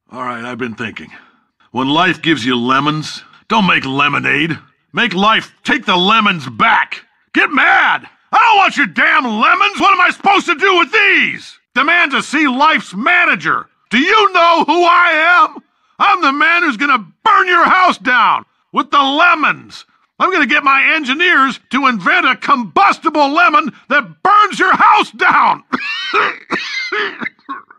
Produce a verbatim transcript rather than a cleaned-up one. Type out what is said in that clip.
All right, I've been thinking. When life gives you lemons, don't make lemonade. Make life take the lemons back. Get mad! I don't want your damn lemons! What am I supposed to do with these? Demand to see life's manager. Do you know who I am? I'm the man who's gonna burn your house down with the lemons. I'm gonna get my engineers to invent a combustible lemon that burns your house down.